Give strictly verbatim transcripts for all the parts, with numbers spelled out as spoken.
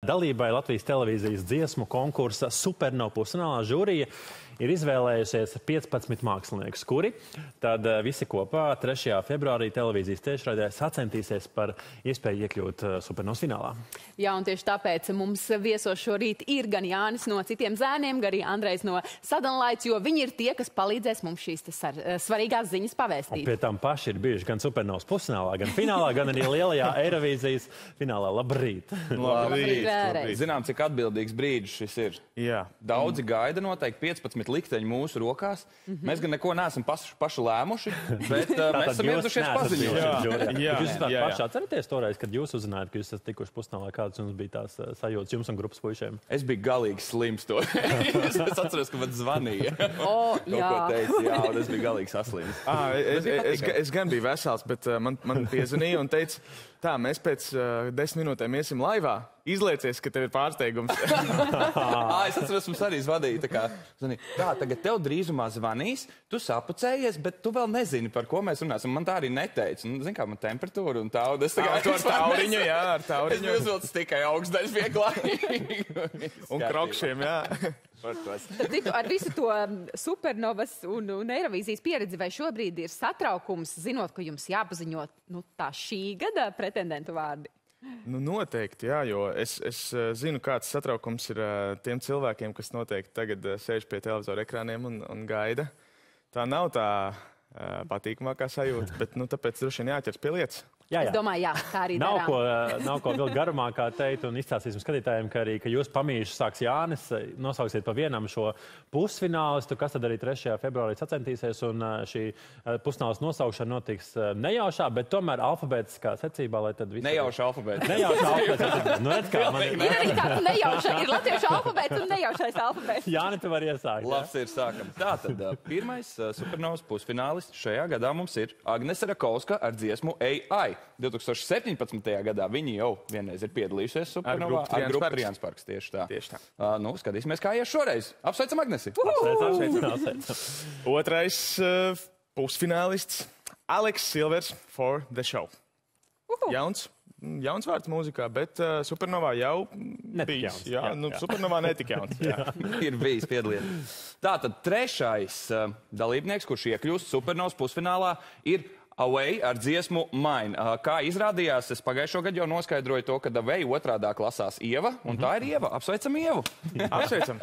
dalībai Latvijas televīzijas dziesmu konkursa Supernova pusfinālā žūrija ir izvēlējusies piecpadsmit māksliniekus, kuri tad visi kopā trešajā februārī televīzijas tiešraidē sacentīsies par iespēju iekļūt Supernovas finālā. Jā, un tieši tāpēc mums viesos šorīt ir gan Jānis no Citiem zēniem, gan arī Andrejs no Sadonlaits, jo viņi ir tie, kas palīdzēs mums šīs svarīgās ziņas pavēstīt. Un pie tam paši ir bijuši gan Supernovas pusfinālā, gan finālā, gan arī lielajā Eirovīzijas finālā. Labrīt! Labrīt! Labrīt. Zinām, cik atbildīgs brīdis šis ir. Jā. Daudzi gaida noteikti piecpadsmit likteņi mūsu rokās. Mm-hmm. Mēs gan neko neesam paši, paši lēmuši, bet uh, mēs esam ieradušies paziņojuši. Jā, jā, jūs esat paši atceraties toreiz, kad jūs uzzinājāt, ka jūs esat tikuši pusfinālā, kādas jums bija tās uh, sajūtas jums un grupas puišiem? Es biju galīgi slims to. es atceros, ka man zvanīja. O, jā. Teica, jā, un es biju galīgi saslims. Ah, es, es, es, es gan biju vesels, bet uh, man, man piezvanīja un teica, tā, mēs pēc uh, desmit minūtēm iesim laivā. Izliecies, ka tev ir pārsteigums. à, es atceros, mums arī zvadīja. Tā, kā, zvanīja, tā, tagad tev drīzumā zvanīs, tu sapucējies, bet tu vēl nezini, par ko mēs runāsim. Man tā arī neteica. Nu, zin kā, man temperatūra un tā. Un es tā kā ar tauriņu, jā, ar tauriņu. Es uzvilcu tikai augstdaļas vieglāk. un krokšiem, jā. Citu, ar visu to Supernovas un, un Eirovīzijas pieredzi, vai šobrīd ir satraukums, zinot, ka jums jāpaziņo nu, tā šī gada pretendentu vārdi? Nu, noteikti, jā, jo es, es zinu, kāds satraukums ir uh, tiem cilvēkiem, kas noteikti tagad uh, sēž pie televizora ekrāniem un, un gaida. Tā nav tā uh, patīkamākā sajūta, bet nu, tāpēc droši vien jāķers pie lietas. Jā, jā. Es domāju, jā, tā arī nav darām. ko, nav ko vēl garumākā teikt un izstāstīsim skatītājiem, ka arī, ka jūs pamīšu sāks Jānis, nosauksiet pa vienam šo pusfinālistu, kas tad arī trešajā februārī sacentīsies, un šī pusfinālas nosaukšana notiks nejaušā, bet tomēr alfabētiskā secībā, lai tad visi... Nejauša alfabēta. Nejauša alfabēta. Nu, redz, kā man... Ir arī tāds nejauša, ir latviešu alfabēts un nejaušais alfabēts. Jāni, tu vari iesākt. Labs ir, sākam. Tātad, pirmais Supernovas pusfinālists šajā gadā mums ir Agnese Rakauska ar dziesmu A I. divi tūkstoši septiņpadsmitajā gadā viņi jau vienreiz ir piedalījušies Supernovā ar grupu Trijansparks. Tieši tā. Tieši tā. Uh, nu, skatīsimies, kā ies šoreiz. Apsveicam Agnesi! Apsveicam, apsveicam. Otrais uh, pusfinālists Alex Silvers for the show. Uhu. Jauns, jauns vārds mūzikā, bet uh, Supernovā jau Netik bijis. jauns. Jā, Jā, nu, jā. Supernovā netik jauns. Jā. ir bijis piedalīties. Tātad trešais uh, dalībnieks, kurš iekļūst Supernovas pusfinālā, ir Away ar dziesmu Mine. Uh, kā izrādījās, es pagājušo gadu jau noskaidroju to, ka Away otrādā klasās Ieva, un tā ir Ieva. Apsveicam Ievu! Apsveicam.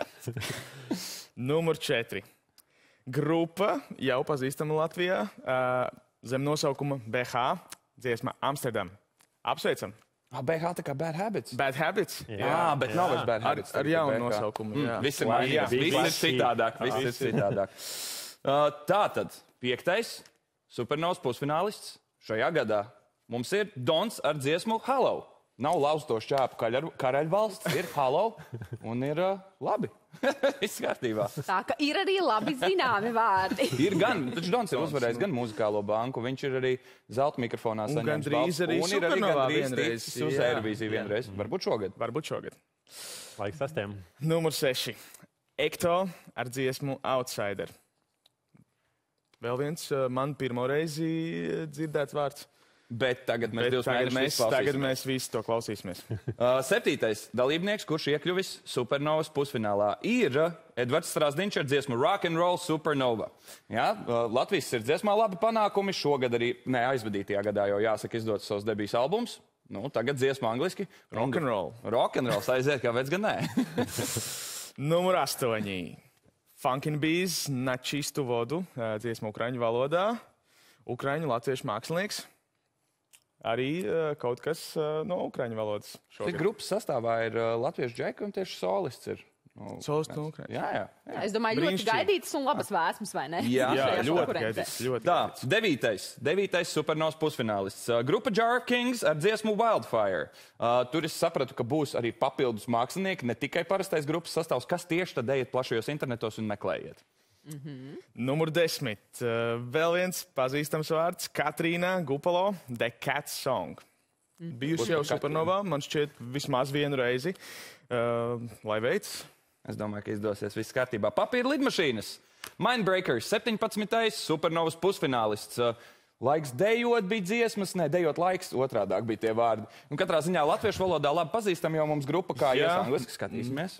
Numur četri. Grupa jau pazīstama Latvijā uh, zem nosaukuma B H, dziesma Amsterdam. Apsveicam. Ah, B H tā kā Bad Habits. Bad Habits? Jā, jā bet jā. Nav vairs Bad Habits. Ar, ar jaunu nosaukumu, jā. Mm, viss ir mainījies. Viss ir citādāk. Viss ir citādāk. Uh, tātad, piektais Supernovas pusfinālists šajā gadā mums ir Dons ar dziesmu Hello. Nav lausto šķēpu karaļvalsts, ir Hello un ir uh, labi. Viss kārtībā. Tā ka ir arī labi zināmi vārdi. ir gan, taču Dons ir uzvarējis gan muzikālo banku, viņš ir arī zelta mikrofonā saņēmis balstu. Un gandrīz arī Supernovā vienreiz. Uz Eirovīziju vienreiz. Varbūt šogad. Varbūt šogad. Laiks sastiem. Numur seši. Ekto ar dziesmu Outsider. Vēl viens man pirmo reizi dzirdēts vārds. Bet tagad mēs, Bet tagad mēs, mēs, tagad mēs visi to klausīsimies. uh, septītais dalībnieks, kurš iekļuvis Supernovas pusfinālā, ir Edvards Strasdiņš ar dziesmu Rock and Roll Supernova. Jā, uh, Latvijas ir dziesmā labi panākumi. Šogad arī, ne, aizvadītajā gadā jau jāsaka izdots savs debijas albums. Nu, tagad dziesma angliski. Rock and roll. Rock and roll, aiziet, kāpēc gan nē. Numur astoņi. Funkin' Bees, Načistu vodu, dziesma ukraiņu valodā. Ukraiņu latviešu mākslinieks. Arī uh, kaut kas uh, no ukraiņu valodas šogad. Tik grupas sastāvā ir uh, latviešu džeki un tieši solists ir. Nu, Solists no Ukraiņas. Jā, jā. jā. Es domāju, ļoti Brīnišķīgi. gaidītas un labas vēsmas, vai ne? Jā, Jā, Šajā ļoti konkurencē. gaidīts. Ļoti Tā, gaidīts. devītais, devītais Supernovas pusfinālists. Uh, grupa Jar of Kings ar dziesmu Wildfire. Uh, tur es sapratu, ka būs arī papildus mākslinieki, ne tikai parastais grupas sastāvs. Kas tieši tad ejiet plašajos internetos un meklējiet? Mm-hmm. Numur desmit. Uh, vēl viens pazīstams vārds - Katrīna Gupalo, The Cat Song. Mm-hmm. Bijusi jau Supernovā, man šķiet vismaz vienu reizi. Uh, lai veids. Es domāju, ka izdosies viss kārtībā. Papīra lidmašīnas. Mindbreakers, septiņpadsmitais Supernovas pusfinālists. Uh, Laiks dejot bija dziesmas, ne, dejot laiks, otrādāk bija tie vārdi. Un katrā ziņā latviešu valodā labi pazīstam jau mums grupa, kā Jā. ies angliski skatīsimies.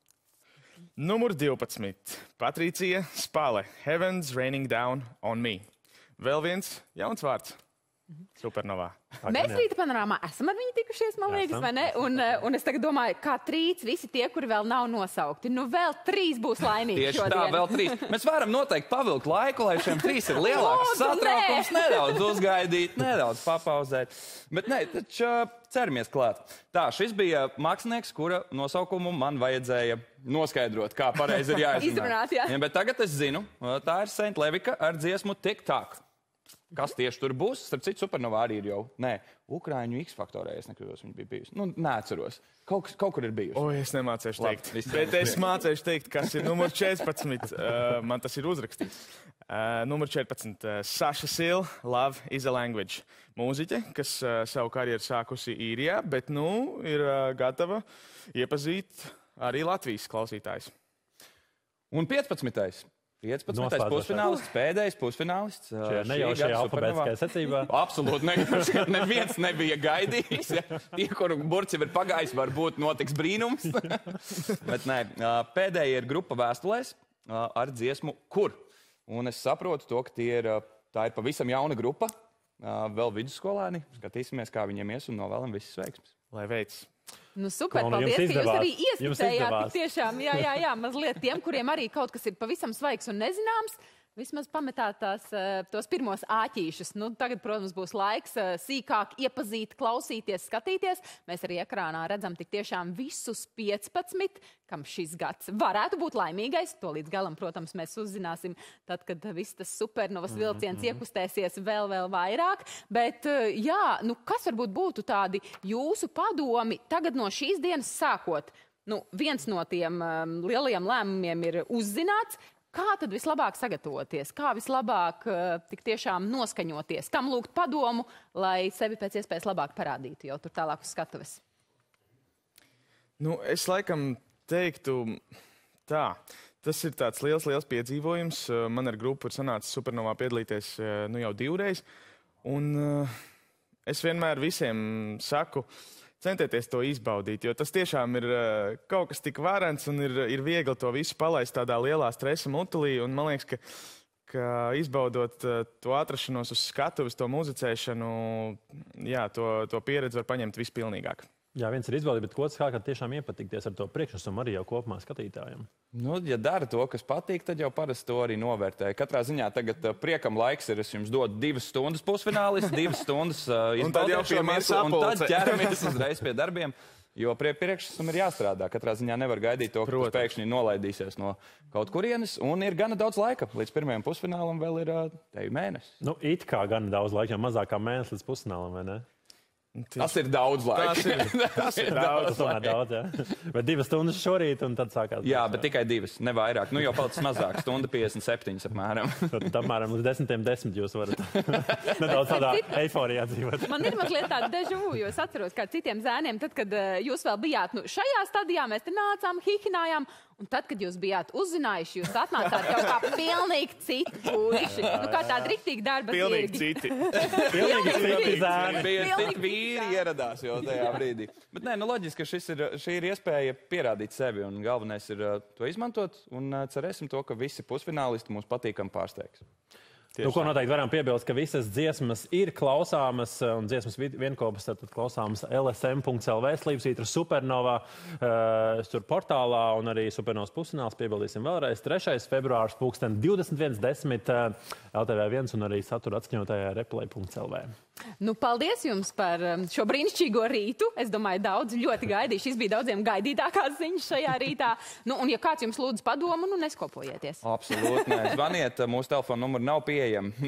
Numur divpadsmit. Patricija Spāle. Heavens raining down on me. Vēl viens jauns vārds. Supernovā. Mēs rīta panorāmā esam ar viņu tikušies, man liekas, Esam, vai ne? Un, eh, un es tagad domāju, kā trīc visi tie, kuri vēl nav nosaukti. Nu, vēl trīs būs laimīgi Tieši šodien. tā, vēl trīs. Mēs varam noteikti pavilkt laiku, lai šiem trīs ir lielāks Lūdzu, satraukums, nē. nedaudz uzgaidīt, nedaudz papauzēt. Bet nē, taču uh, ceramies klāt. Tā, šis bija mākslinieks, kura nosaukumu man vajadzēja noskaidrot, kā pareizi ir jāizrunā. Izrunāt, jā. Ja, bet tagad es zinu, uh, tā ir Saint Levika ar dziesmu Tik Tak. Kas tieši tur būs? Starp citu, Supernovā arī ir jau. Nē, Ukraiņu X-faktorē, es nekļūdos, viņa bija bijusi. Nu, neatceros. Kaut, kaut kur ir bijusi. O, es nemācēšu Labi, teikt. viss Bet labi. es mācēšu teikt, kas ir numur četrpadsmit. Uh, man tas ir uzrakstīts. Uh, numur četrpadsmit. Uh, Saša Sil, Love is a Language. Mūziķe, kas uh, savu karjeru sākusi īrijā, bet nu ir uh, gatava iepazīt arī Latvijas klausītājus. Un piecpadsmitais. piecpadsmitais Noslēdzošais. pusfinālists, pēdējais pusfinālists. uh, Šajā šī nejaušajā gada alfabētiskajā Supernovā. secībā. Absolūti nejauši. Neviens nebija gaidījis. Ja. Tie, kuru burts jau ir pagājis, varbūt notiks brīnums. Bet nē, uh, pēdējie ir grupa Vēstulēs uh, ar dziesmu Kur. Un es saprotu to, ka tie ir, uh, tā ir pavisam jauna grupa. Uh, vēl vidusskolēni. Skatīsimies, kā viņiem ies un novēlam visas veiksmes. Lai veids. Nu, super, Klauni, jums paldies, ka jūs izdevās. arī Jums ieskicējāt. izdevās. Tik tiešām, jā, jā, jā, mazliet tiem, kuriem arī kaut kas ir pavisam svaigs un nezināms. Vismaz pametāt tās, eh, tos pirmos āķīšus. Nu, tagad, protams, būs laiks eh, sīkāk iepazīt, klausīties, skatīties. Mēs arī ekrānā redzam tik tiešām visus piecpadsmit, kam šis gads varētu būt laimīgais. To līdz galam, protams, mēs uzzināsim tad, kad viss tas supernovas vilciens mm -hmm. iekustēsies vēl, vēl vairāk. Bet, eh, jā, nu, kas varbūt būtu tādi jūsu padomi tagad no šīs dienas sākot? Nu, viens no tiem um, lielajiem lēmumiem ir uzzināts. Kā tad vislabāk sagatavoties? Kā vislabāk uh, tik tiešām noskaņoties? Kam lūgt padomu, lai sevi pēc iespējas labāk parādītu jau tur tālāk uz skatuves? Nu, es laikam teiktu tā. Tas ir tāds liels, liels piedzīvojums. Uh, Man ar grupu ir sanācis Supernovā piedalīties uh, nu jau divreiz. Un uh, es vienmēr visiem saku, centieties to izbaudīt, jo tas tiešām ir uh, kaut kas tik varens un ir, ir viegli to visu palaist tādā lielā stresa mutulī. Un man liekas, ka, ka izbaudot uh, to atrašanos uz skatuves, to muzicēšanu, jā, to, to pieredzi var paņemt vispilnīgāk. Jā, viens ir izbaudīt, bet otrs kā, ka tiešām iepatikties ar to priekšnesumu arī jau kopumā skatītājiem. Nu, ja dara to, kas patīk, tad jau parasti to arī novērtē. Katrā ziņā tagad uh, priekam laiks ir, es jums dodu divas stundas pusfinālis, divas stundas uh, tad jau izbaudiet šo pirmā mirkli, un tad sapulce. ķeramies uzreiz pie darbiem. Jo prie priekšnesam ir jāstrādā. Katrā ziņā nevar gaidīt to, ka tas pēkšņi nolaidīsies no kaut kurienes. Un ir gana daudz laika. Līdz pirmajam pusfinālam vēl ir uh, tevi mēnesis. Nu, it kā gan daudz laika, jau mazāk kā mēnesis līdz pusfinālam, vai ne? Tas ir daudz laika. Tas ir, tas ir Daudz, daudz. tomēr daudz, jā. Bet divas stundas šorīt, un tad sākās. Jā, bet tikai divas, ne vairāk. Nu jau palicis mazāk, stunda piecdesmit septiņas apmēram. Tad apmēram līdz desmitiem desmit jūs varat nedaudz tādā eiforijā dzīvot. Man ir mazliet tāda deja vu, jo es atceros, kā citiem zēniem, tad, kad uh, jūs vēl bijāt nu, šajā stadijā, mēs te nācām, hihinājām. Un tad, kad jūs bijāt uzzinājuši, jūs atnācāt jau kā pilnīgi citi puiši. Nu, kā tādi riktīgi darba Pilnīgi zirgi. citi. Pilnīgi citi zēni. Bija Pilnīgi cik vīri citā. ieradās jau tajā brīdī. Bet nē, nu loģiski, ka šis ir, šī ir iespēja pierādīt sevi, un galvenais ir uh, to izmantot, un uh, cerēsim to, ka visi pusfinālisti mums patīkam pārsteigs. Nu, ko noteikti varam piebilst, ka visas dziesmas ir klausāmas, un dziesmas vienkopus tad klausāmas L S M punkts L V, Slīpsvītra Supernovā, uh, tur portālā, un arī Supernovas pusfināls piebildīsim vēlreiz. trešais februārs pulksten divdesmit viens desmit uh, L T V viens un arī satura atskaņotajā replay punkts L V. Nu, paldies jums par um, šo brīnišķīgo rītu. Es domāju, daudz ļoti gaidīju. Šis bija daudziem gaidītākās ziņas šajā rītā. Nu, un ja kāds jums lūdz padomu, nu neskopojieties. Absolūti, nē. Zvaniet, mūsu telefona numuru nav pieejama.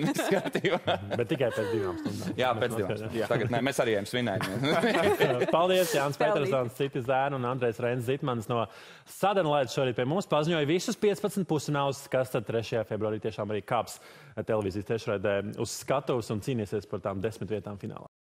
Bet tikai pēc divām stundām. Jā, pēc divām. Jā. Tagad nē, mēs arī ejam svinēt. Paldies, Jānis Tev Petersons, citi zēni un Andrejs Reinis Zitmans no Sadenlaidas šorīt pie mums paziņoja visus piecpadsmit pusfinālus, kas tad trešajā februārī tiešām arī kāps televīzijas tiešraidē uz skatuves un cīnīsies par tām desmit vietām finālā.